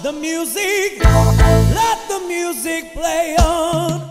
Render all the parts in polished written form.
the music, let the music play on.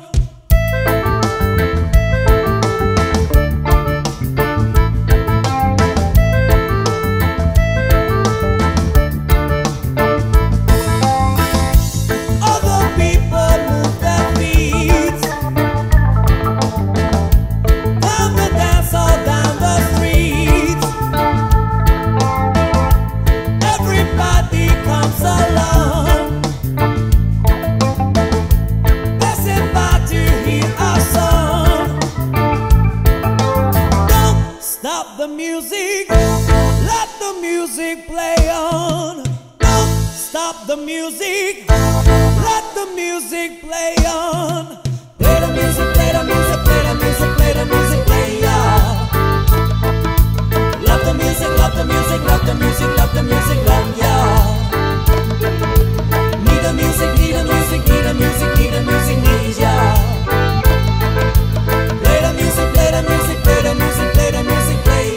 Stop the music, let the music play on. Don't stop the music, let the music play on. Play the music, play the music, play the music, play the music, play on. Love the music, love the music, love the music, love the music, love ya. Need the music, need the music, need the music, need the music, need ya. Play the music, play the music, play the music, play the music.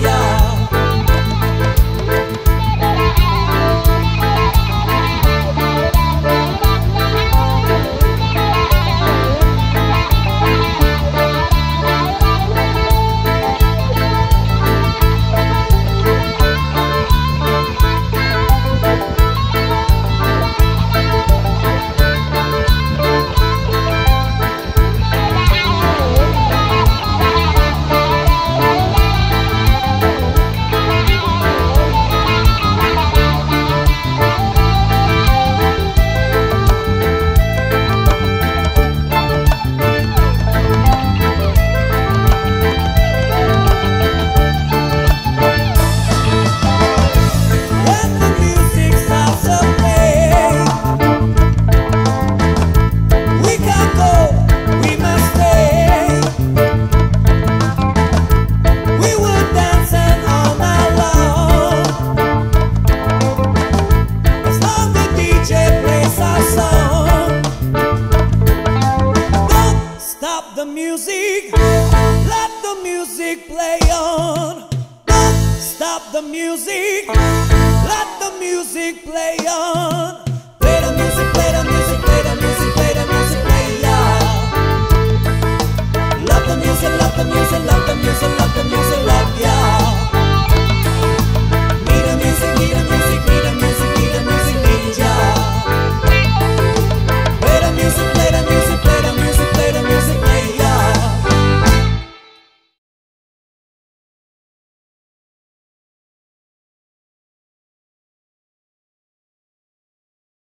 Stop the music, let the music play on. Don't stop the music, let the music play